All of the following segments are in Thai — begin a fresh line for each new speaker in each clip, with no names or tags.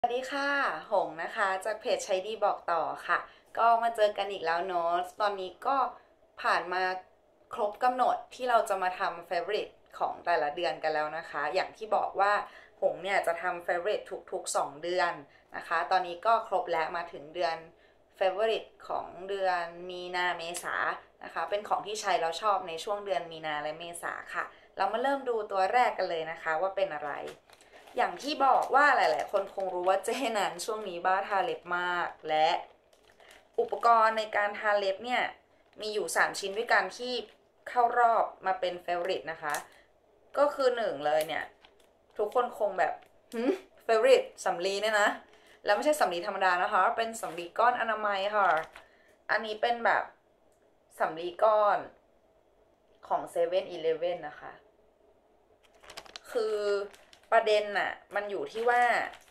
สวัสดีค่ะหงนะคะจากเพจใช้ดีบอกต่อค่ะก็มาเจอกันอีกแล้วเนอะตอนนี้ก็ผ่านมาครบกำหนดที่เราจะมาทำ favorite ของแต่ละเดือนกันแล้วนะคะอย่างที่บอกว่าหงเนี่ยจะทำ favorite ทุกๆ2เดือนนะคะตอนนี้ก็ครบแล้วมาถึงเดือน favorite ของเดือนมีนาเมษานะคะเป็นของที่ใช้แล้วชอบในช่วงเดือนมีนาและเมษาค่ะเรามาเริ่มดูตัวแรกกันเลยนะคะว่าเป็นอะไร อย่างที่บอกว่าหลายๆคนคงรู้ว่าเจนั้นช่วงนี้บ้าทาเล็บมากและอุปกรณ์ในการทาเล็บเนี่ยมีอยู่3ชิ้นด้วยกันที่เข้ารอบมาเป็นเฟเวอริตนะคะก็คือ1เลยเนี่ยทุกคนคงแบบเฟเวอริตสำลีเนี่ยนะแล้วไม่ใช่สำลีธรรมดานะคะเป็นสำลีก้อนอนามัยค่ะอันนี้เป็นแบบสำลีก้อนของ7-Elevenนะคะคือประเด็นน่ะมันอยู่ที่ว่า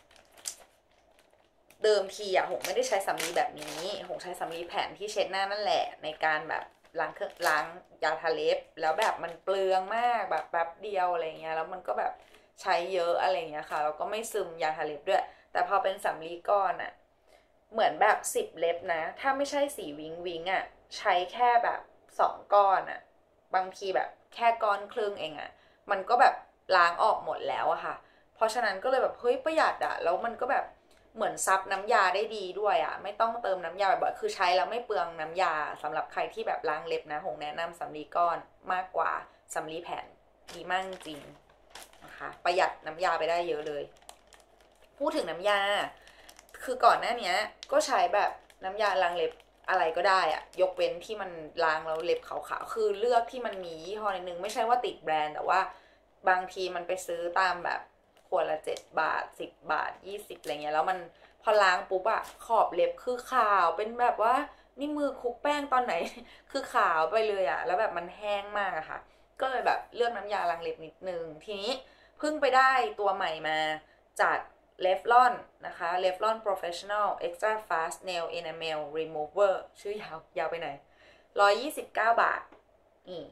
เดิมทีอะหงไม่ได้ใช้สำลีแบบนี้หงใช้สำลีแผ่นที่เช็ดหน้านั่นแหละในการแบบล้างยาทาเล็บแล้วแบบมันเปลืองมากแบบแป๊บเดียวอะไรเงี้ยแล้วมันก็แบบใช้เยอะอะไรเงี้ยค่ะแล้วก็ไม่ซึมยาทาเล็บด้วยแต่พอเป็นสำลีก้อนอะเหมือนแบบ10 เล็บนะถ้าไม่ใช่สีวิงวิงอะใช้แค่แบบ2 ก้อนอะบางทีแบบแค่ก้อนครึ่งเองอะมันก็แบบล้างออกหมดแล้วอะค่ะ เพราะฉะนั้นก็เลยแบบเฮ้ยประหยัดอะแล้วมันก็แบบเหมือนซับน้ำยาได้ดีด้วยอะไม่ต้องเติมน้ำยาบ่อยๆคือใช้แล้วไม่เปลืองน้ำยาสำหรับใครที่แบบล้างเล็บนะหงแนะนำสำลีก้อนมากกว่าสำลีแผ่นดีมากจริงนะคะประหยัดน้ำยาไปได้เยอะเลยพูดถึงน้ำยาคือก่อนหน้านี้ก็ใช้แบบน้ำยาล้างเล็บอะไรก็ได้อะยกเว้นที่มันล้างแล้วเล็บขาวๆคือเลือกที่มันมียี่ห้อนึงไม่ใช่ว่าติดแบรนด์แต่ว่าบางทีมันไปซื้อตามแบบขวดละ7 บาท10 บาท20อะไรเงี้ยแล้วมันพอล้างปุ๊บอะขอบเล็บคือขาวเป็นแบบว่านี่มือคลุกแป้งตอนไหนคือขาวไปเลยอะแล้วแบบมันแห้งมากอะค่ะก็เลยแบบเลือกน้ำยาล้างเล็บนิดนึงทีนี้เพิ่งไปได้ตัวใหม่มาจาก Revlon นะคะ Revlon Professional Extra Fast Nail Enamel Remover ชื่อยาวไปไหน129 บาทนี่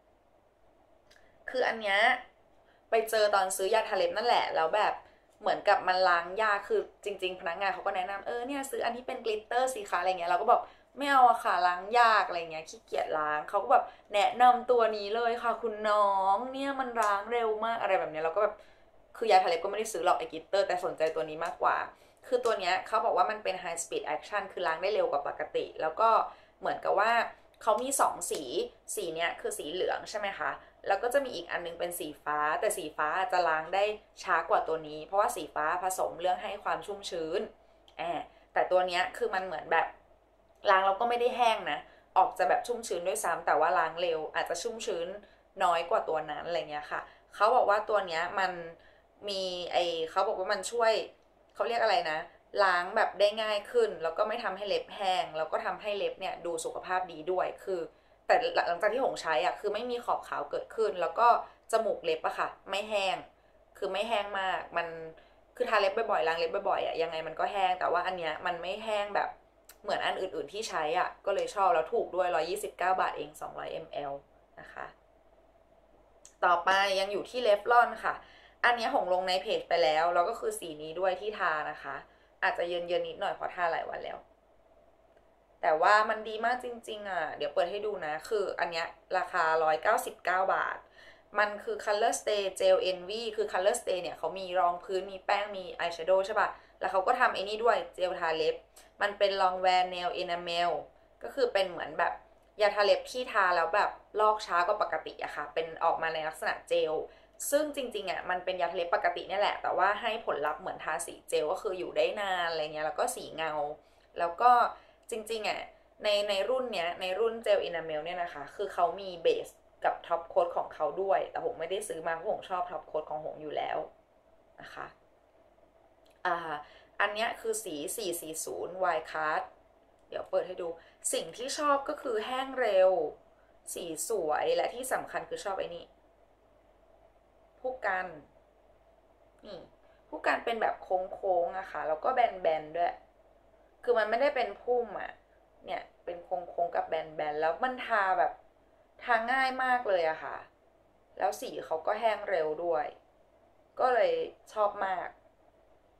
คืออันเนี้ยไปเจอตอนซื้อยาทาเล็บนั่นแหละแล้วแบบเหมือนกับมันล้างยากคือจริงๆพนักงานเขาก็แนะนำเนี่ยซื้ออันที่เป็นกลิตเตอร์สิคะอะไรเงี้ยเราก็บอกไม่เอาอะค่ะล้างยากอะไรเงี้ยขี้เกียจล้างเขาก็แบบแนะนำตัวนี้เลยค่ะคุณน้องเนี่ยมันล้างเร็วมากอะไรแบบเนี้ยเราก็แบบคือยาทาเล็บก็ไม่ได้ซื้อหรอกไอ้กลิตเตอร์แต่สนใจตัวนี้มากกว่าคือตัวเนี้ยเขาบอกว่ามันเป็น high speed action คือล้างได้เร็วกว่าปกติแล้วก็เหมือนกับว่าเขามี2 สีเนี้ยคือสีเหลืองใช่ไหมคะ แล้วก็จะมีอีกอันนึงเป็นสีฟ้าแต่สีฟ้าจะล้างได้ช้ากว่าตัวนี้เพราะว่าสีฟ้าผสมเรื่องให้ความชุ่มชื้นแอบแต่ตัวเนี้ยคือมันเหมือนแบบล้างแล้วก็ไม่ได้แห้งนะออกจะแบบชุ่มชื้นด้วยซ้ำแต่ว่าล้างเร็วอาจจะชุ่มชื้นน้อยกว่าตัวนั้นอะไรเงี้ยค่ะเขาบอกว่าตัวเนี้ยมันมีเขาบอกว่ามันช่วยเขาเรียกอะไรนะล้างแบบได้ง่ายขึ้นแล้วก็ไม่ทำให้เล็บแห้งแล้วก็ทำให้เล็บเนี่ยดูสุขภาพดีด้วยคือ แต่หลังจากที่หงใช้อ่ะคือไม่มีขอบขาวเกิดขึ้นแล้วก็จมูกเล็บอะค่ะไม่แห้งคือไม่แห้งมากมันคือทาเล็บบ่อยๆล้างเล็บบ่อยๆอะยังไงมันก็แห้งแต่ว่าอันเนี้ยมันไม่แห้งแบบเหมือนอันอื่นๆที่ใช้อ่ะก็เลยชอบแล้วถูกด้วย129 บาทเอง200 ml นะคะต่อไปยังอยู่ที่เลฟลอนค่ะอันนี้หงลงในเพจไปแล้วก็คือสีนี้ด้วยที่ทานะคะอาจจะเยินๆนิดหน่อยเพราะทาหลายวันแล้ว แต่ว่ามันดีมากจริงๆอ่ะเดี๋ยวเปิดให้ดูนะคืออันเนี้ยราคา199 บาทมันคือ Color Stay Gel Envy คือ Color Stay เนี่ยเขามีรองพื้นมีแป้งมีอายแชโดว์ใช่ป่ะแล้วเขาก็ทำไอ้นี่ด้วยเจลทาเล็บมันเป็น Long Wear Nail Enamel ก็คือเป็นเหมือนแบบยาทาเล็บที่ทาแล้วแบบลอกช้ากว่าปกติอะค่ะเป็นออกมาในลักษณะเจลซึ่งจริงๆอะมันเป็นยาทาเล็บปกติเนี่ยแหละแต่ว่าให้ผลลัพธ์เหมือนทาสีเจลก็คืออยู่ได้นานอะไรเงี้ยแล้วก็สีเงาแล้วก็ จริงๆอ่ะในรุ่นเนี้ยในรุ่นเจลอินาเมลเนี่ยนะคะคือเขามีเบสกับท็อปโค้ดของเขาด้วยแต่ผมไม่ได้ซื้อมาเพราะผมชอบท็อปโค้ดของผมอยู่แล้วนะคะอ่าอันเนี้ยคือสี440 Wide Card เดี๋ยวเปิดให้ดูสิ่งที่ชอบก็คือแห้งเร็วสีสวยและที่สำคัญคือชอบไอ้นี่ผู้กันนี่ผู้กันเป็นแบบโค้งๆอะค่ะแล้วก็แบนๆด้วย คือมันไม่ได้เป็นพุ่มอ่ะเนี่ยเป็นโค้งๆกับแบนๆแล้วมันทาแบบทาง่ายมากเลยอะค่ะแล้วสีเขาก็แห้งเร็วด้วยก็เลยชอบมาก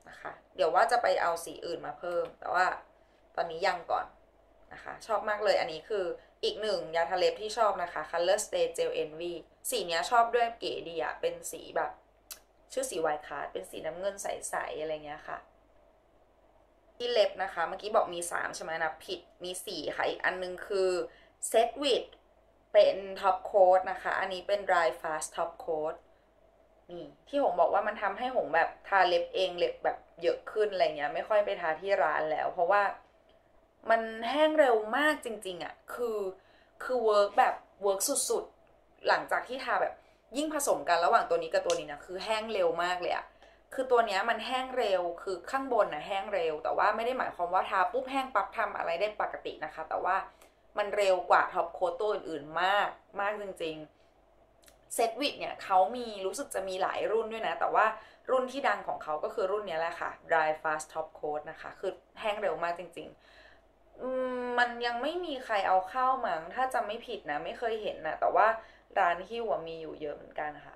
นะคะเดี๋ยวว่าจะไปเอาสีอื่นมาเพิ่มแต่ว่าตอนนี้ยังก่อนนะคะชอบมากเลยอันนี้คืออีกหนึ่งยาทาเล็บที่ชอบนะคะ Color Stay Gel Envy สีเนี้ยชอบด้วยเก๋ดีอะเป็นสีแบบชื่อสีไวท์คัสเป็นสีน้ำเงินใสๆอะไรเงี้ยค่ะที่เล็บนะคะเมื่อกี้บอกมี3ใช่ไหมนะผิดมี4ค่ะอีกอันนึงคือ Set With เป็นท็อปโค้ดนะคะอันนี้เป็น Dry Fast Top Coat นี่ที่หงบอกว่ามันทำให้หงแบบทาเล็บเองเล็บแบบเยอะขึ้นอะไรเงี้ยไม่ค่อยไปทาที่ร้านแล้วเพราะว่ามันแห้งเร็วมากจริงๆอ่ะคือเวิร์กแบบเวิร์กสุดๆหลังจากที่ทาแบบยิ่งผสมกันระหว่างตัวนี้กับตัวนี้นะคือแห้งเร็วมากเลยอ่ะคือตัวเนี้ยมันแห้งเร็วคือข้างบนนะแห้งเร็วแต่ว่าไม่ได้หมายความว่าทาปุ๊บแห้งปั๊บทำอะไรได้ปกตินะคะแต่ว่ามันเร็วกว่าท็อปโค้ดตัวอื่นๆมากมากจริงๆเซตวิดเนี่ยเขามีรู้สึกจะมีหลายรุ่นด้วยนะแต่ว่ารุ่นที่ดังของเขาก็คือรุ่นนี้แหละค่ะ Dry Fast Top Coat นะคะคือแห้งเร็วมากจริงๆมันยังไม่มีใครเอาเข้ามั้งถ้าจำไม่ผิดนะไม่เคยเห็นนะแต่ว่าร้านฮิ้วมีอยู่เยอะเหมือนกันค่ะ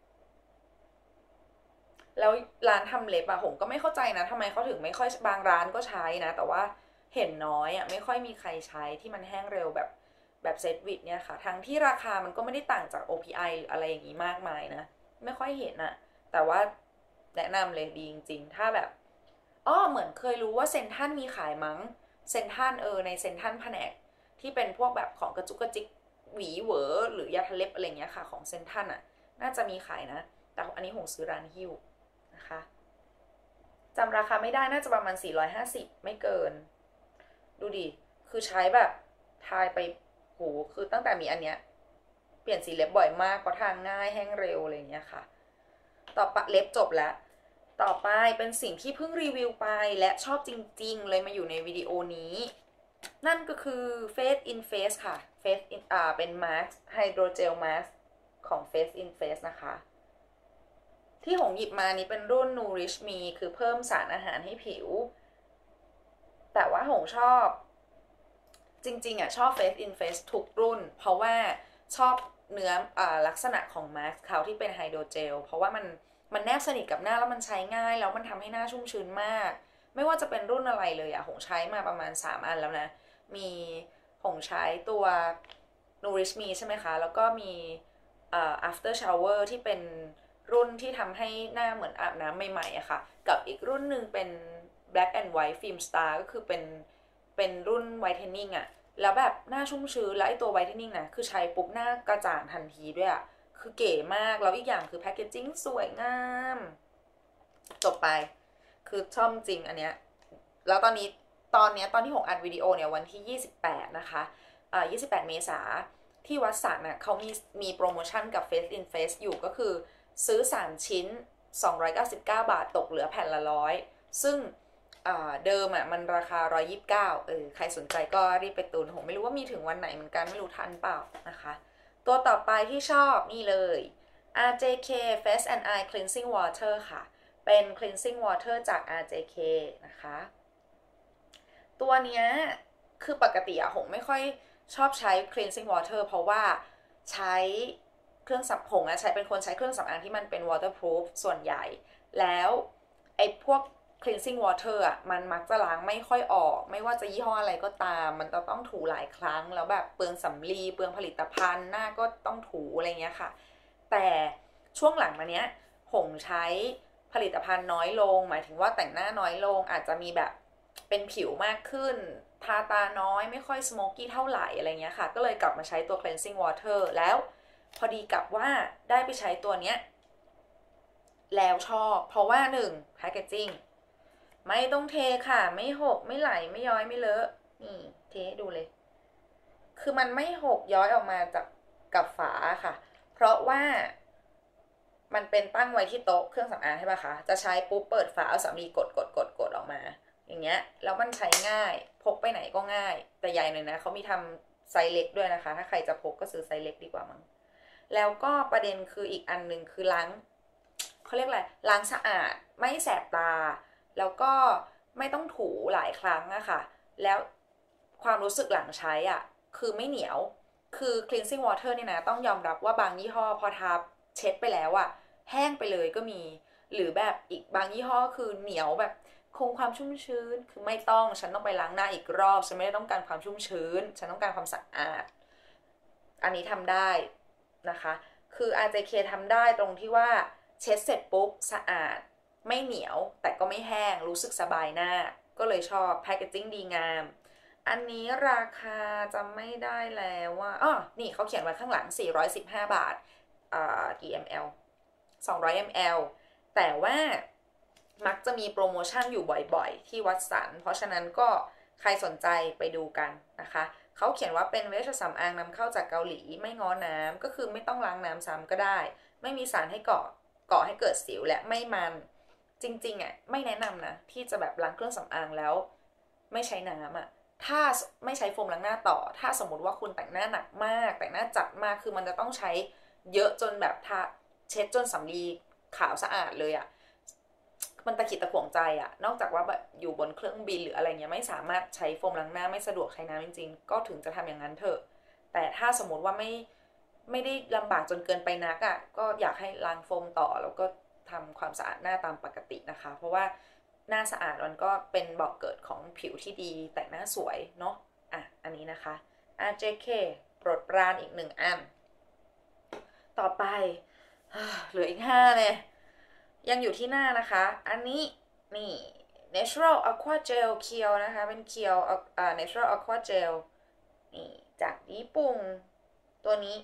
แล้วร้านทำเล็บอะผมก็ไม่เข้าใจนะทำไมเขาถึงไม่ค่อยบางร้านก็ใช้นะแต่ว่าเห็นน้อยอะไม่ค่อยมีใครใช้ที่มันแห้งเร็วแบบเซตวิดเนี่ยค่ะทั้งที่ราคามันก็ไม่ได้ต่างจาก OPI หรืออะไรอย่างนี้มากมายนะไม่ค่อยเห็นอะแต่ว่าแนะนำเลยดีจริงๆถ้าแบบเหมือนเคยรู้ว่าเซนทันมีขายมั้งเซนทันในเซนทันแผนกที่เป็นพวกแบบของกระจุกกระจิกหวีเหวอหรือยาทาเล็บอะไรเงี้ยค่ะของเซนทันอะน่าจะมีขายนะแต่อันนี้หงซื้อร้านฮิ้วนะคะจำราคาไม่ได้น่าจะประมาณ450ไม่เกินดูดิคือใช้แบบทายไปโหคือตั้งแต่มีอันเนี้ยเปลี่ยนสีเล็บบ่อยมากเพราะทางง่ายแห้งเร็วอะไรเงี้ยค่ะต่อไปเล็บจบแล้วต่อไปเป็นสิ่งที่เพิ่งรีวิวไปและชอบจริงๆเลยมาอยู่ในวิดีโอนี้นั่นก็คือ Face in Face ค่ะ Face in เป็น Mask Hydrogel Mask ของ Face in Face นะคะที่หงหยิบมานี้เป็นรุ่น Nourish Me คือเพิ่มสารอาหารให้ผิวแต่ว่าหงชอบจริงๆอ่ะชอบ Face in Face ทุกรุ่นเพราะว่าชอบเนื้อลักษณะของมาสก์เขาที่เป็นไฮโดรเจลเพราะว่ามันแนบสนิทกับหน้าแล้วมันใช้ง่ายแล้วมันทำให้หน้าชุ่มชื้นมากไม่ว่าจะเป็นรุ่นอะไรเลยอ่ะหงใช้มาประมาณ3อันแล้วนะมีหงใช้ตัว Nourish Me ใช่ไหมคะแล้วก็มีAfter Shower ที่เป็นรุ่นที่ทำให้หน้าเหมือนอาบน้ำใหม่ๆอะค่ะกับอีกรุ่นหนึ่งเป็น Black and White Film Star ก็คือเป็นรุ่น Whitening อะแล้วแบบหน้าชุ่มชื้นแล้วไอตัว Whitening นะคือใช้ปุ๊บหน้ากระจ่างทันทีด้วยอะคือเก๋มากแล้วอีกอย่างคือแพคเกจจิ้งสวยงามจบไปคือชอบจริงอันเนี้ยแล้วตอนที่ผมอัดวิดีโอเนี่ยวันที่28นะคะ28เมษาที่วัดสันน่ะเขามีโปรโมชั่นกับ Face in Face อยู่ก็คือซื้อ3ชิ้น299 บาทตกเหลือแผ่นละ100ซึ่งเดิมอ่ะมันราคา129ใครสนใจก็รีบไปตุนผมไม่รู้ว่ามีถึงวันไหนเหมือนกันไม่รู้ทันเปล่านะคะตัวต่อไปที่ชอบนี่เลย RJK Face and Eye Cleansing Water ค่ะเป็น cleansing water จาก RJK นะคะตัวเนี้ยคือปกติอะผมไม่ค่อยชอบใช้ cleansing water เพราะว่าใช้เครื่องสำผมอะเป็นคนใช้เครื่องสำอางที่มันเป็น waterproof ส่วนใหญ่แล้วไอ้พวก cleansing water อ่ะมันมักจะล้างไม่ค่อยออกไม่ว่าจะยี่ห้ออะไรก็ตามมันจะต้องถูหลายครั้งแล้วแบบเปลืองสำลีเปลืองผลิตภัณฑ์หน้าก็ต้องถูอะไรเงี้ยค่ะแต่ช่วงหลังมาเนี้ยหงใช้ผลิตภัณฑ์น้อยลงหมายถึงว่าแต่งหน้าน้อยลงอาจจะมีแบบเป็นผิวมากขึ้นทาตาน้อยไม่ค่อยสโมกี้เท่าไหร่อะไรเงี้ยค่ะก็เลยกลับมาใช้ตัว cleansing water แล้วพอดีกับว่าได้ไปใช้ตัวเนี้ยแล้วชอบเพราะว่า1 packaging ไม่ต้องเทค่ะไม่หกไม่ไหลไม่ย้อยไม่เลอะนี่เทดูเลยคือมันไม่หกย้อยออกมาจากกับฝาค่ะเพราะว่ามันเป็นตั้งไว้ที่โต๊ะเครื่องสำอางใช่ป่ะคะจะใช้ปุ๊บเปิดฝาเอาสำลีกดออกมาอย่างเงี้ยแล้วมันใช้ง่ายพกไปไหนก็ง่ายแต่ใหญ่หน่อยนะเขามีทำไซส์เล็กด้วยนะคะถ้าใครจะพกก็ซื้อไซส์เล็กดีกว่ามั้งแล้วก็ประเด็นคืออีกอันหนึ่งคือล้างเขาเรียกอะไรล้างสะอาดไม่แสบตาแล้วก็ไม่ต้องถูหลายครั้งอะค่ะแล้วความรู้สึกหลังใช้อะคือไม่เหนียวคือ cleansing water เนี่ยนะต้องยอมรับว่าบางยี่ห้อพอทาเช็ดไปแล้วอะแห้งไปเลยก็มีหรือแบบอีกบางยี่ห้อคือเหนียวแบบคงความชุ่มชื้นคือไม่ต้องฉันต้องไปล้างหน้าอีกรอบฉันไม่ได้ต้องการความชุ่มชื้นฉันต้องการความสะอาดอันนี้ทำได้นะคะคือ RJK ทำได้ตรงที่ว่าเช็ดเสร็จปุ๊บสะอาดไม่เหนียวแต่ก็ไม่แห้งรู้สึกสบายหน้าก็เลยชอบแพคเกจจิ้งดีงามอันนี้ราคาจำไม่ได้แล้วว่าอ๋อนี่เขาเขียนไว้ข้างหลัง415 บาทกี่ ml 200 ml แต่ว่ามักจะมีโปรโมชั่นอยู่บ่อยๆที่วัดสันเพราะฉะนั้นก็ใครสนใจไปดูกันนะคะเขาเขียนว่าเป็นเวชสำอางนำเข้าจากเกาหลีไม่ง้อน้ำก็คือไม่ต้องล้างน้ำซ้ำก็ได้ไม่มีสารให้ก่อให้เกิดสิวและไม่มันจริงๆอ่ะไม่แนะนำนะที่จะแบบล้างเครื่องสำอางแล้วไม่ใช้น้ำอ่ะถ้าไม่ใช้โฟมล้างหน้าต่อถ้าสมมติว่าคุณแต่งหน้าหนักมากแต่งหน้าจัดมากคือมันจะต้องใช้เยอะจนแบบทาเช็ดจนสำลีขาวสะอาดเลยอ่ะมันตะขิดตะขวงใจอ่ะนอกจากว่าแบบอยู่บนเครื่องบินหรืออะไรเงี้ยไม่สามารถใช้โฟมล้างหน้าไม่สะดวกใช้น้ำจริงๆก็ถึงจะทำอย่างนั้นเถอะแต่ถ้าสมมติว่าไม่ได้ลำบากจนเกินไปนักอ่ะก็อยากให้ล้างโฟมต่อแล้วก็ทำความสะอาดหน้าตามปกตินะคะเพราะว่าหน้าสะอาดมันก็เป็นบอกเกิดของผิวที่ดีแต่งหน้าสวยเนาะอ่ะอันนี้นะคะ RJK โปรดปรานอีก1 อันต่อไปเหลืออีก5เลยยังอยู่ที่หน้านะคะอันนี้นี่ Natural Aqua Gel เคียวนะคะเป็นเคียวNatural Aqua Gel นี่จากญี่ปุ่นตัวนี้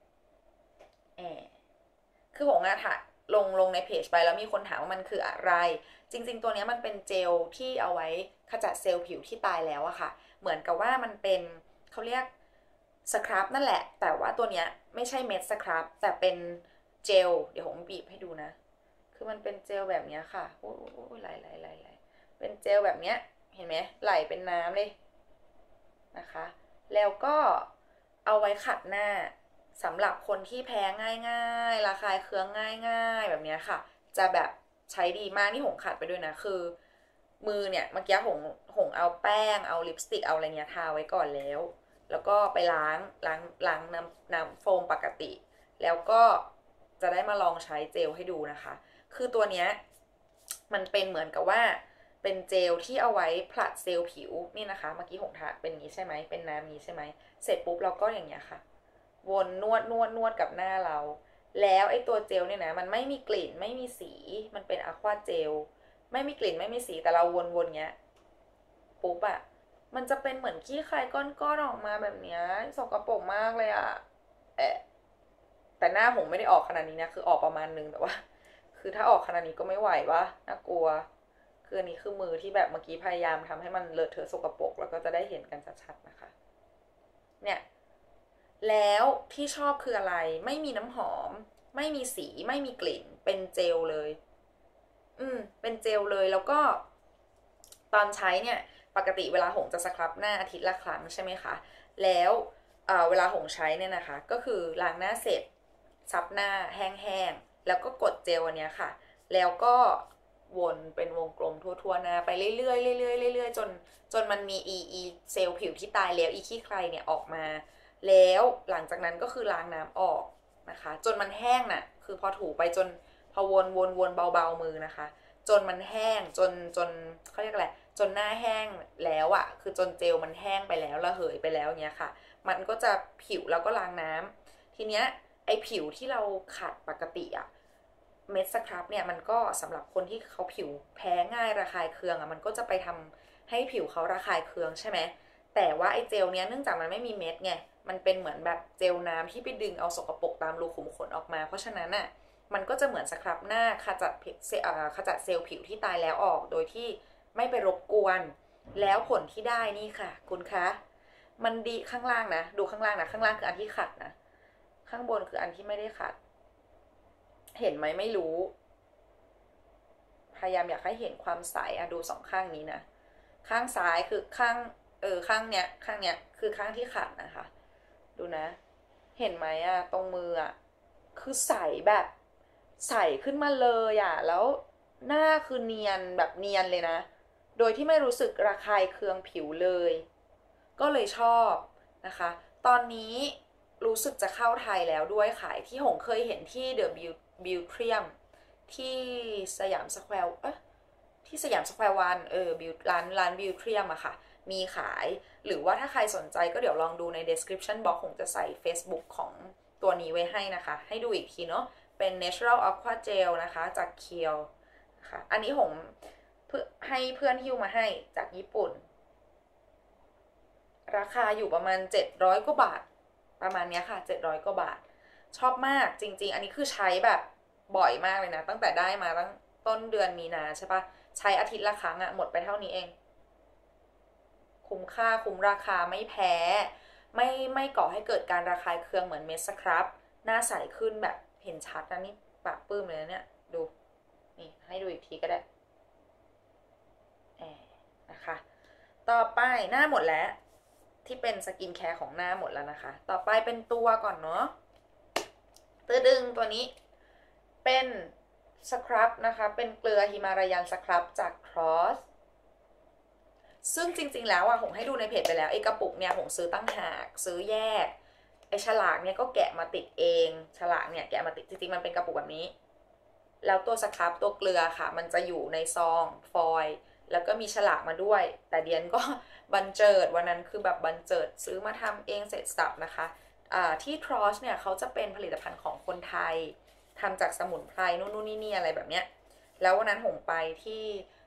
คือหงอะถ่ายลงในเพจไปแล้วมีคนถามว่ามันคืออะไรจริงๆตัวนี้มันเป็นเจลที่เอาไว้ขจัดเซลล์ผิวที่ตายแล้วอะค่ะเหมือนกับว่ามันเป็นเขาเรียกสครับนั่นแหละแต่ว่าตัวเนี้ยไม่ใช่เม็ดสครับแต่เป็นเจลเดี๋ยวผมบีบให้ดูนะคือมันเป็นเจลแบบนี้ค่ะโอ้ยไหลเป็นเจลแบบเนี้ยเห็นไหมไหลเป็นน้ำเลยนะคะแล้วก็เอาไว้ขัดหน้าสำหรับคนที่แพ้ง่ายๆระคายเคืองง่ายๆแบบนี้ค่ะจะแบบใช้ดีมากนี่หงขัดไปด้วยนะคือมือเนี่ยเมื่อกี้หงเอาแป้งเอาลิปสติกเอาอะไรเงี้ยทาไว้ก่อนแล้วก็ไปล้างน้ำโฟมปกติแล้วก็จะได้มาลองใช้เจลให้ดูนะคะคือตัวเนี้ยมันเป็นเหมือนกับว่าเป็นเจลที่เอาไว้ผลัดเซลล์ผิวนี่นะคะเมื่อกี้หงทาเป็นอย่างนี้ใช่ไหมเป็นน้ำนี้ใช่ไหมเสร็จปุ๊บเราก็อย่างเงี้ยค่ะวนนวดกับหน้าเราแล้วไอ้ตัวเจลเนี่ยนะมันไม่มีกลิ่นไม่มีสีมันเป็นอะควาเจลไม่มีกลิ่นไม่มีสีแต่เราวนเงี้ยปุ๊บอะมันจะเป็นเหมือนขี้ไครก้อนๆออกมาแบบเนี้ยสกปรกมากเลยอะเอะแต่หน้าผมไม่ได้ออกขนาดนี้นะคือออกประมาณนึงแต่ว่าคือถ้าออกขนาดนี้ก็ไม่ไหววะน่ากลัวคืออันนี้คือมือที่แบบเมื่อกี้พยายามทำให้มันเลอะเทอะสกปรกแล้วก็จะได้เห็นกันชัดๆนะคะเนี่ยแล้วที่ชอบคืออะไรไม่มีน้ำหอมไม่มีสีไม่มีกลิ่นเป็นเจลเลยเป็นเจลเลยแล้วก็ตอนใช้เนี่ยปกติเวลาหงจะสครับหน้าอาทิตย์ละครั้งใช่ไหมคะแล้วเวลาหงใช้เนี่ยนะคะก็คือล้างหน้าเสร็จซับหน้าแห้งๆแล้วก็กดเจลอันเนี้ยค่ะแล้วก็วนเป็นวงกลมทั่วๆหน้าไปเรื่อยๆเรื่อยๆเรื่อยๆจนมันมีอีเซลล์ผิวที่ตายแล้วอีขี้ใครเนี่ยออกมาแล้วหลังจากนั้นก็คือล้างน้ำออกนะคะจนมันแห้งน่ะคือพอถูไปจนพอวนเบาๆมือนะคะจนมันแห้งจนเขาเรียกอะไรจนหน้าแห้งแล้วอะคือจนเจลมันแห้งไปแล้วระเหยไปแล้วเงี้ยค่ะมันก็จะผิวแล้วก็ล้างน้ำทีเนี้ยไอผิวที่เราขัดปกติอะเม็ดสครับเนี่ยมันก็สำหรับคนที่เขาผิวแพ้ง่ายระคายเคืองอะมันก็จะไปทำให้ผิวเขาระคายเคืองใช่ไหมแต่ว่าไอเจลเนี้ยเนื่องจากมันไม่มีเม็ดไงมันเป็นเหมือนแบบเจลน้ำที่ไปดึงเอาสกปรกตามรูขุมขนออกมาเพราะฉะนั้นน่ะมันก็จะเหมือนสครับหน้าขจัดเซลล์ผิวที่ตายแล้วออกโดยที่ไม่ไปรบกวนแล้วผลที่ได้นี่ค่ะคุณคะมันดีข้างล่างนะดูข้างล่างนะข้างล่างคืออันที่ขัดนะข้างบนคืออันที่ไม่ได้ขัดเห็นไหมไม่รู้พยายามอยากให้เห็นความใสอะดูสองข้างนี้นะข้างซ้ายคือข้างเนี้ยคือข้างที่ขัดนะคะดูนะเห็นไหมอะตรงมืออะคือใสแบบใสขึ้นมาเลยอะแล้วหน้าคือเนียนแบบเนียนเลยนะโดยที่ไม่รู้สึกระคายเคืองผิวเลยก็เลยชอบนะคะตอนนี้รู้สึกจะเข้าไทยแล้วด้วยขายที่หงเคยเห็นที่เดอะบิวเทียมที่สยามสแควร์ที่สยามสแควร์วันร้านบิวเทียมอะค่ะมีขายหรือว่าถ้าใครสนใจก็เดี๋ยวลองดูใน description box ผมจะใส่ Facebook ของตัวนี้ไว้ให้นะคะให้ดูอีกทีเนาะเป็น Natural Aqua Gel นะคะจากเคียวค่ะอันนี้ผมให้เพื่อนฮิ้วมาให้จากญี่ปุ่นราคาอยู่ประมาณ700กว่าบาทประมาณนี้ค่ะ700กว่าบาทชอบมากจริงๆอันนี้คือใช้แบบบ่อยมากเลยนะตั้งแต่ได้มาตั้งต้นเดือนมีนาใช่ปะใช้อาทิตย์ละครั้งอะหมดไปเท่านี้เองคุ้มค่าคุ้มราคาไม่แพ้ไม่ก่อให้เกิดการระคายเคืองเหมือนเมสครับหน้าใสขึ้นแบบเห็นชัดนะนี่ปากปื้มเลยนะเนี่ยดูนี่ให้ดูอีกทีก็ได้นะคะต่อไปหน้าหมดแล้วที่เป็นสกินแคร์ของหน้าหมดแล้วนะคะต่อไปเป็นตัวก่อนเนาะตัวดึงตัวนี้เป็นสครับนะคะเป็นเกลือฮิมาลายันสครับจากครอสซึ่งจริงๆแล้วอะผมให้ดูในเพจไปแล้วไอ้กระปุกเนี่ยผมซื้อตั้งหากซื้อแยกไอ้ฉลากเนี่ยก็แกะมาติดเองฉลากเนี่ยแกะมาติดจริงๆมันเป็นกระปุกแบบนี้แล้วตัวสครับตัวเกลือค่ะมันจะอยู่ในซองฟอยล์แล้วก็มีฉลากมาด้วยแต่เดียนก็บันเจิดวันนั้นคือแบบบันเจิดซื้อมาทำเองเสร็จสับนะคะที่ทรอสเนี่ยเขาจะเป็นผลิตภัณฑ์ของคนไทยทำจากสมุนไพรนู่นนี่อะไรแบบเนี้ยแล้ววันนั้นผมไปที่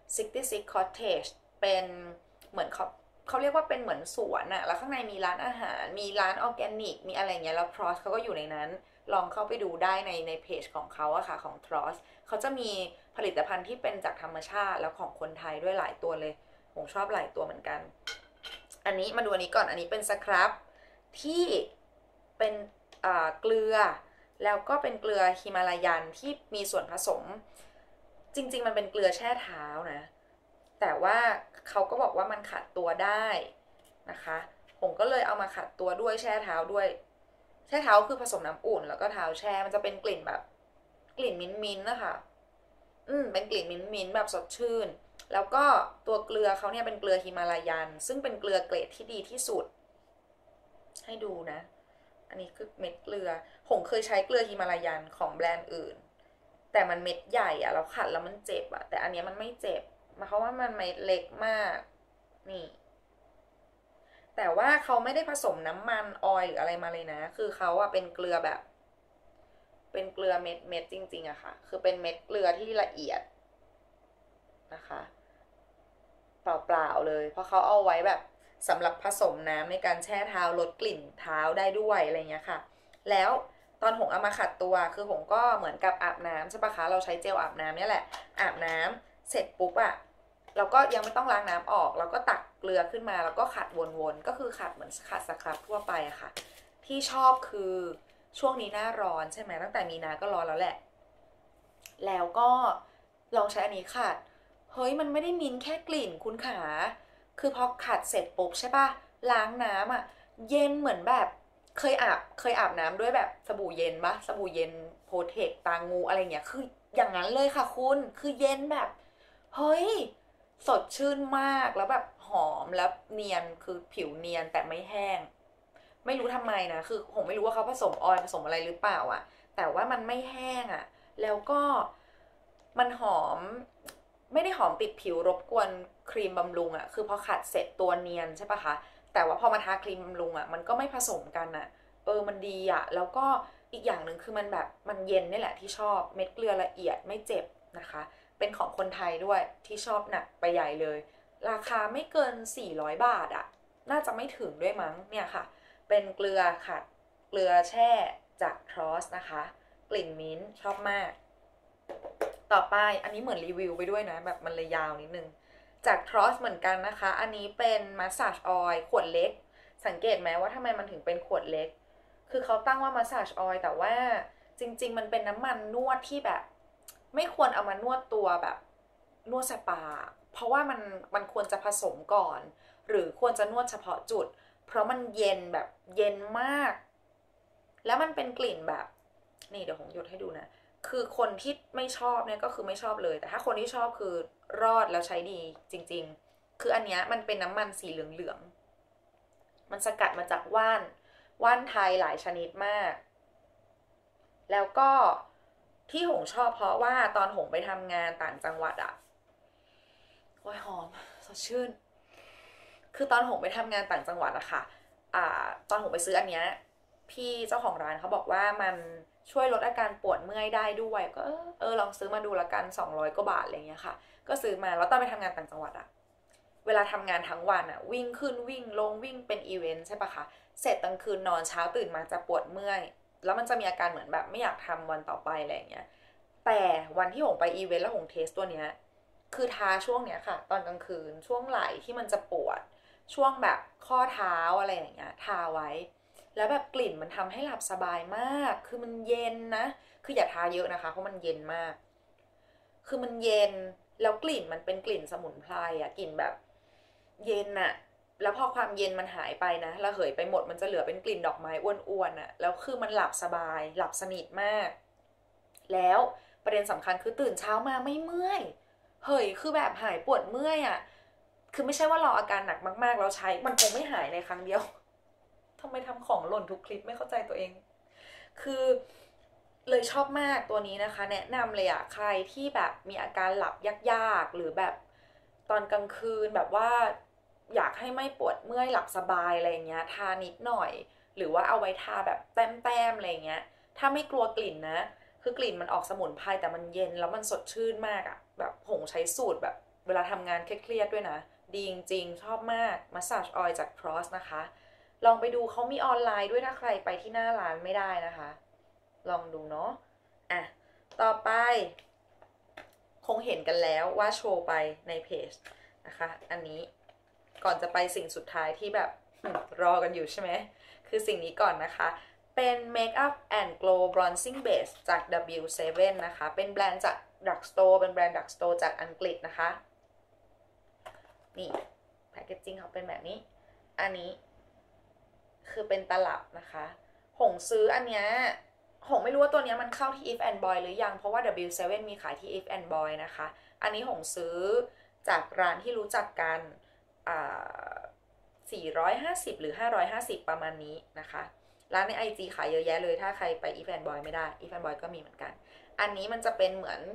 66 Cottage เป็นเหมือนเขาเรียกว่าเป็นเหมือนสวนอะแล้วข้างในมีร้านอาหารมีร้านออร์แกนิกมีอะไรเงี้ยแล้วทรอสเขาก็อยู่ในนั้นลองเข้าไปดูได้ในเพจของเขาอะค่ะของทรอสเขาจะมีผลิตภัณฑ์ที่เป็นจากธรรมชาติแล้วของคนไทยด้วยหลายตัวเลยผมชอบหลายตัวเหมือนกันอันนี้มาดูอันนี้ก่อนอันนี้เป็นสครับที่เป็นเกลือแล้วก็เป็นเกลือฮิมาลายันที่มีส่วนผสมจริงๆมันเป็นเกลือแช่เท้านะแต่ว่าเขาก็บอกว่ามันขัดตัวได้นะคะผมก็เลยเอามาขัดตัวด้วยแช่เท้าด้วยแช่เท้าคือผสมน้ำอุ่นแล้วก็เท้าแช่มันจะเป็นกลิ่นแบบกลิ่นมิ้นท์นะคะเป็นกลิ่นมิ้นท์แบบสดชื่นแล้วก็ตัวเกลือเขาเนี่ยเป็นเกลือฮิมาลายันซึ่งเป็นเกลือเกรดที่ดีที่สุดให้ดูนะอันนี้คือเม็ดเกลือผมเคยใช้เกลือฮิมาลายันของแบรนด์อื่นแต่มันเม็ดใหญ่อะเราขัดแล้วมันเจ็บอะแต่อันนี้มันไม่เจ็บเพราะว่ามันเม็ดเล็กมากนี่แต่ว่าเขาไม่ได้ผสมน้ำมันออยล์หรืออะไรมาเลยนะคือเขาอะเป็นเกลือแบบเป็นเกลือเม็ดจริงๆอะค่ะคือเป็นเม็ดเกลือที่ละเอียดนะคะเปล่าๆเลยเพราะเขาเอาไว้แบบสำหรับผสมน้ำในการแช่เท้าลดกลิ่นเท้าได้ด้วยอะไรเงี้ยค่ะแล้วตอนหงเอามาขัดตัวคือหงก็เหมือนกับอาบน้ำใช่ปะคะเราใช้เจลอาบน้ำเนี่ยแหละอาบน้ำเสร็จปุ๊บอะเราก็ยังไม่ต้องล้างน้ำออกเราก็ตักเกลือขึ้นมาแล้วก็ขัดวนๆก็คือขัดเหมือนขัดสครับทั่วไปอะค่ะที่ชอบคือช่วงนี้หน้าร้อนใช่ไหมตั้งแต่มีนาก็ร้อนแล้วแหละแล้วก็ลองใช้อันนี้ขัดเฮ้ยมันไม่ได้มิ้นแค่กลิ่นคุณขาคือพอขัดเสร็จปุ๊บใช่ปะล้างน้ำอะเย็นเหมือนแบบเคยอาบน้ำด้วยแบบสบู่เย็นปะสบู่เย็นโพเทคตางูอะไรเงี้ยคืออย่างนั้นเลยค่ะคุณคือเย็นแบบเฮ้ยสดชื่นมากแล้วแบบหอมแล้วเนียนคือผิวเนียนแต่ไม่แห้งไม่รู้ทำไมนะคือผมไม่รู้ว่าเขาผสมออยล์ผสมอะไรหรือเปล่าอะแต่ว่ามันไม่แห้งอะแล้วก็มันหอมไม่ได้หอมติดผิวรบกวนครีมบำรุงอะคือพอขัดเสร็จตัวเนียนใช่ปะคะแต่ว่าพอมาทาครีมบำรุงอะมันก็ไม่ผสมกันอะมันดีอะแล้วก็อีกอย่างหนึ่งคือมันแบบมันเย็นนี่แหละที่ชอบเม็ดเกลือละเอียดไม่เจ็บนะคะเป็นของคนไทยด้วยที่ชอบหนักไปใหญ่เลยราคาไม่เกิน400 บาทอะน่าจะไม่ถึงด้วยมั้งเนี่ยค่ะเป็นเกลือค่ะเกลือแช่จากทรอสนะคะกลิ่นมิ้นท์ชอบมากต่อไปอันนี้เหมือนรีวิวไปด้วยนะแบบมันเลยยาวนิดนึงจากทรอสเหมือนกันนะคะอันนี้เป็นมัสซาจออยล์ขวดเล็กสังเกตไหมว่าทำไมมันถึงเป็นขวดเล็กคือเขาตั้งว่ามัสซาจออยล์แต่ว่าจริงๆมันเป็นน้ำมันนวดที่แบบไม่ควรเอามานวดตัวแบบนวดสปาเพราะว่ามันควรจะผสมก่อนหรือควรจะนวดเฉพาะจุดเพราะมันเย็นแบบเย็นมากแล้วมันเป็นกลิ่นแบบนี่เดี๋ยวผมหยดให้ดูนะคือคนที่ไม่ชอบเนี่ยก็คือไม่ชอบเลยแต่ถ้าคนที่ชอบคือรอดแล้วใช้ดีจริงๆคืออันเนี้ยมันเป็นน้ำมันสีเหลืองๆมันสกัดมาจากว่านไทยหลายชนิดมากแล้วก็ที่หงชอบเพราะว่าตอนหงไปทำงานต่างจังหวัดอะโอ้ยหอมสดชื่นคือตอนหงไปทำงานต่างจังหวัดอะค่ะตอนหงไปซื้ออันเนี้ยพี่เจ้าของร้านเขาบอกว่ามันช่วยลดอาการปวดเมื่อยได้ด้วยก็ลองซื้อมาดูละกัน200 กว่าบาทอะไรเงี้ยค่ะก็ซื้อมาแล้วตอนไปทำงานต่างจังหวัดอะเวลาทำงานทั้งวันอะวิ่งขึ้นวิ่งลงวิ่งเป็นอีเวนต์ใช่ปะคะเสร็จกลางคืนนอนเช้าตื่นมาจะปวดเมื่อยแล้วมันจะมีอาการเหมือนแบบไม่อยากทำวันต่อไปอะไรเงี้ยแต่วันที่หงไปอีเวนต์แล้วหงเทสตัวเนี้ยคือทาช่วงเนี้ยค่ะตอนกลางคืนช่วงไหล่ที่มันจะปวดช่วงแบบข้อเท้าอะไรอย่างเงี้ยทาไว้แล้วแบบกลิ่นมันทำให้หลับสบายมากคือมันเย็นนะคืออย่าทาเยอะนะคะเพราะมันเย็นมากคือมันเย็นแล้วกลิ่นมันเป็นกลิ่นสมุนไพรอะกลิ่นแบบเย็นอะแล้วพอความเย็นมันหายไปนะระเหยไปหมดมันจะเหลือเป็นกลิ่นดอกไม้อ้วนๆอะแล้วคือมันหลับสบายหลับสนิทมากแล้วประเด็นสำคัญคือตื่นเช้ามาไม่เมื่อยเฮ้ยคือแบบหายปวดเมื่อยอะคือไม่ใช่ว่ารออาการหนักมากๆแล้วใช้มันคงไม่หายในครั้งเดียว ทำไมทำของหล่นทุกคลิปไม่เข้าใจตัวเองคือเลยชอบมากตัวนี้นะคะแนะนำเลยอะใครที่แบบมีอาการหลับยากๆหรือแบบตอนกลางคืนแบบว่าอยากให้ไม่ปวดเมื่อยหลับสบายอะไรเงี้ยทานิดหน่อยหรือว่าเอาไว้ทาแบบแต้มๆอะไรเงี้ยถ้าไม่กลัวกลิ่นนะคือกลิ่นมันออกสมุนไพรแต่มันเย็นแล้วมันสดชื่นมากอะแบบผงใช้สูตรแบบเวลาทำงานเครียดๆด้วยนะดีจริงๆชอบมากมัสซาจออยล์จาก Cross นะคะลองไปดูเขามีออนไลน์ด้วยถ้าใครไปที่หน้าร้านไม่ได้นะคะลองดูเนาะอ่ะต่อไปคงเห็นกันแล้วว่าโชว์ไปในเพจนะคะอันนี้ก่อนจะไปสิ่งสุดท้ายที่แบบรอกันอยู่ใช่ไหมคือสิ่งนี้ก่อนนะคะเป็น Makeup and Glow Bronzing Base จาก W7 นะคะเป็นแบรนด์จาก Drugstore เป็นแบรนด์ Drugstore จากอังกฤษนะคะนี่แพคเกจจิ้งเขาเป็นแบบนี้อันนี้คือเป็นตลับนะคะหงซื้ออันเนี้ยหงไม่รู้ว่าตัวเนี้ยมันเข้าที่ If and Boy หรือยังเพราะว่า W7 มีขายที่ If and Boy นะคะอันนี้หงซื้อจากร้านที่รู้จักกันอ่า450หรือ550ประมาณนี้นะคะร้านใน IG ขายเยอะแยะเลยถ้าใครไป If and Boy ไม่ได้ If and Boy ก็มีเหมือนกันอันนี้มันจะเป็นเหมือน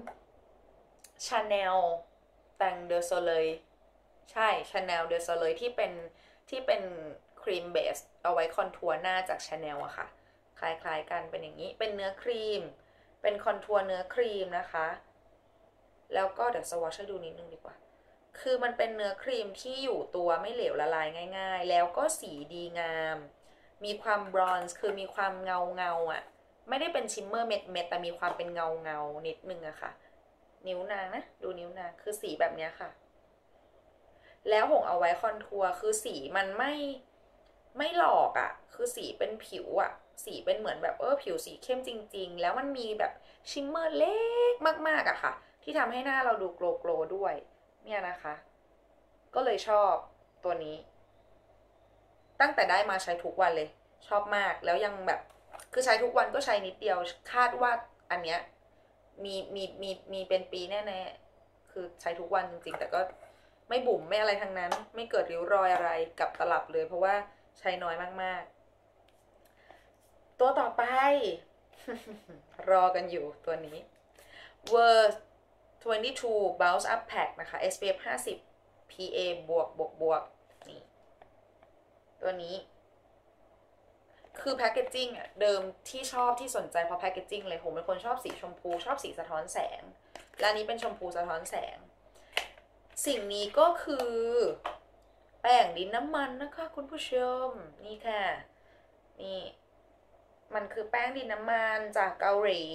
Chanel แต่ง de Soleil ใช่ Chanel de Soleil ที่เป็นครีมเบสเอาไว้คอนทัวร์หน้าจาก Chanel อะค่ะคล้ายๆกันเป็นอย่างนี้เป็นเนื้อครีมเป็นคอนทัวร์เนื้อครีมนะคะแล้วก็เดี๋ยวสวอชให้ดูนิดนึงดีกว่าคือมันเป็นเนื้อครีมที่อยู่ตัวไม่เหลวละลายง่ายๆแล้วก็สีดีงามมีความบรอนซ์คือมีความเงาอะไม่ได้เป็นชิมเมอร์เม็ดแต่มีความเป็นเงานิดนึงอะค่ะนิ้วนางนะดูนิ้วนางคือสีแบบนี้ค่ะแล้วหงเอาไว้คอนทัวร์คือสีมันไม่หลอกอะคือสีเป็นผิวอะสีเป็นเหมือนแบบผิวสีเข้มจริงๆแล้วมันมีแบบชิมเมอร์เล็กมากๆอะค่ะที่ทำให้หน้าเราดูโกลว์ด้วยเนี่ยนะคะก็เลยชอบตัวนี้ตั้งแต่ได้มาใช้ทุกวันเลยชอบมากแล้วยังแบบคือใช้ทุกวันก็ใช้นิดเดียวคาดว่าอันเนี้ยมีเป็นปีแน่ๆคือใช้ทุกวันจริงๆแต่ก็ไม่บุ๋มไม่อะไรทั้งนั้นไม่เกิดริ้วรอยอะไรกับตลับเลยเพราะว่าใช้น้อยมากๆตัวต่อไป รอกันอยู่ตัวนี้ Word 22 Bounce Up Pack นะคะ SPF 50 PA บวกนี่ตัวนี้คือแพคเกจจิ้งอะเดิมที่ชอบที่สนใจเพราะแพคเกจจิ้งเลยผมเป็นคนชอบสีชมพูชอบสีสะท้อนแสงและนี้เป็นชมพูสะท้อนแสงสิ่งนี้ก็คือแป้งดินน้ำมันนะคะคุณผู้ชมนี่ค่ะนี่มันคือแป้งดินน้ำมันจากเกาหลี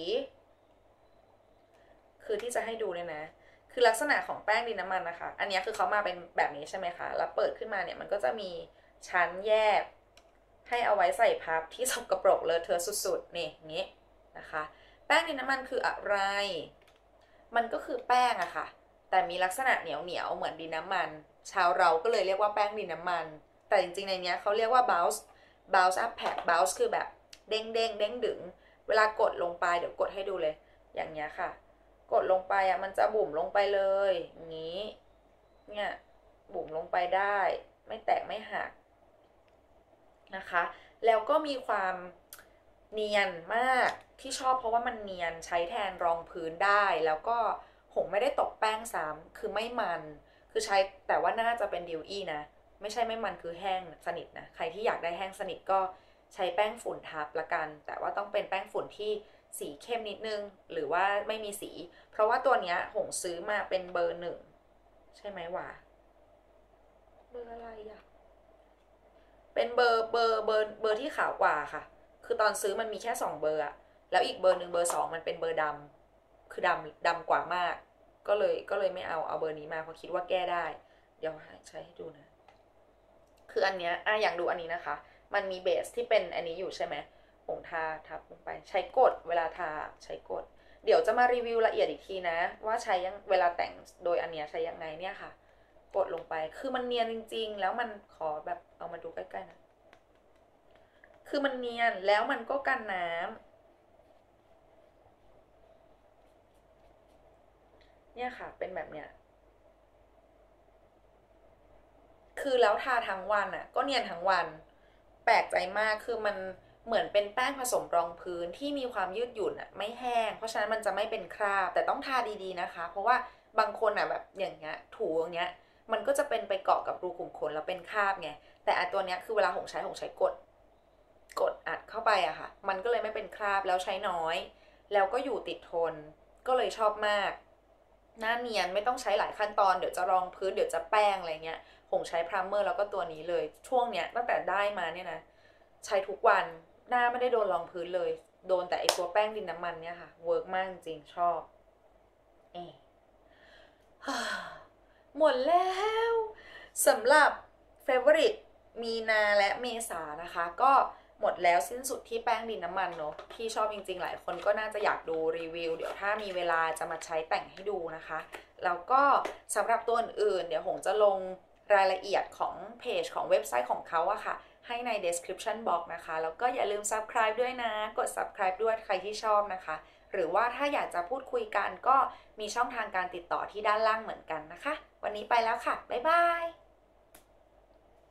คือที่จะให้ดูเนี่ยนะคือลักษณะของแป้งดินน้ำมันนะคะอันนี้คือเขามาเป็นแบบนี้ใช่ไหมคะแล้วเปิดขึ้นมาเนี่ยมันก็จะมีชั้นแยกให้เอาไว้ใส่พับที่สกปรกเลอะเทอะสุดๆนี่อย่างนี้นะคะแป้งดินน้ำมันคืออะไรมันก็คือแป้งอะค่ะแต่มีลักษณะเหนียวเหมือนดินน้ำมันชาวเราก็เลยเรียกว่าแป้งดินน้ำมันแต่จริงๆในนี้เขาเรียกว่า bounce up pack bounce คือแบบเด้งดึงเวลากดลงไปเดี๋ยวกดให้ดูเลยอย่างเงี้ยค่ะกดลงไปอะมันจะบุ๋มลงไปเลยอย่างนี้เนี่ยบุ๋มลงไปได้ไม่แตกไม่หักนะคะแล้วก็มีความเนียนมากที่ชอบเพราะว่ามันเนียนใช้แทนรองพื้นได้แล้วก็หงไม่ได้ตกแป้งซ้ำคือไม่มันคือใช้แต่ว่าน่าจะเป็นดิวอี้นะไม่ใช่ไม่มันคือแห้งสนิทนะใครที่อยากได้แห้งสนิทก็ใช้แป้งฝุ่นทับละกันแต่ว่าต้องเป็นแป้งฝุ่นที่สีเข้มนิดนึงหรือว่าไม่มีสีเพราะว่าตัวเนี้ยหงซื้อมาเป็นเบอร์หนึ่งใช่ไหมวะเบอร์อะไรอะเป็นเบอร์ที่ขาวกว่าค่ะคือตอนซื้อมันมีแค่2เบอร์อะแล้วอีกเบอร์หนึ่งเบอร์2มันเป็นเบอร์ดำคือดำกว่ามากก็เลยไม่เอาเบอร์นี้มาเพราะคิดว่าแก้ได้เดี๋ยวใช้ให้ดูนะคืออันเนี้ยอย่างดูอันนี้นะคะมันมีเบสที่เป็นอันนี้อยู่ใช่ไหมผงทาทับลงไปใช้กดเวลาทาใช้กดเดี๋ยวจะมารีวิวละเอียดอีกทีนะว่าใช้ยังเวลาแต่งโดยอันเนี้ยใช้ยังไงเนี่ยค่ะกดลงไปคือมันเนียนจริงๆแล้วมันขอแบบเอามาดูใกล้ๆนะคือมันเนียนแล้วมันก็กันน้ำเนี่ยค่ะเป็นแบบเนี้ย คือแล้วทาทั้งวันอ่ะก็เนียนทั้งวันแปลกใจมากคือมันเหมือนเป็นแป้งผสมรองพื้นที่มีความยืดหยุ่นอ่ะไม่แห้งเพราะฉะนั้นมันจะไม่เป็นคราบแต่ต้องทาดีๆนะคะเพราะว่าบางคนอ่ะแบบอย่างเงี้ยถูอย่างเงี้ยมันก็จะเป็นไปเกาะกับรูขุมขนแล้วเป็นคราบไงแต่อันตัวเนี้ยคือเวลาหงใช้กดอัดเข้าไปอะค่ะมันก็เลยไม่เป็นคราบแล้วใช้น้อยแล้วก็อยู่ติดทนก็เลยชอบมาก หน้าเนียนไม่ต้องใช้หลายขั้นตอนเดี๋ยวจะรองพื้นเดี๋ยวจะแป้งอะไรเงี้ยผมใช้พรามเมอร์แล้วก็ตัวนี้เลยช่วงเนี้ยตั้งแต่ได้มาเนี่ยนะใช้ทุกวันหน้าไม่ได้โดนรองพื้นเลยโดนแต่ไอตัวแป้งดินน้ำมันเนี่ยค่ะเวิร์กมากจริงชอบเอหมดแล้วสำหรับ Favorite มีนาและเมษานะคะก็หมดแล้วสิ้นสุดที่แป้งดินน้ำมันเนอะที่ชอบจริงๆหลายคนก็น่าจะอยากดูรีวิวเดี๋ยวถ้ามีเวลาจะมาใช้แต่งให้ดูนะคะแล้วก็สำหรับตัวอื่นๆเดี๋ยวหงจะลงรายละเอียดของเพจของเว็บไซต์ของเขาอะค่ะให้ใน description box นะคะแล้วก็อย่าลืม subscribe ด้วยนะกด subscribe ด้วยใครที่ชอบนะคะหรือว่าถ้าอยากจะพูดคุยกันก็มีช่องทางการติดต่อที่ด้านล่างเหมือนกันนะคะวันนี้ไปแล้วค่ะบ๊ายบาย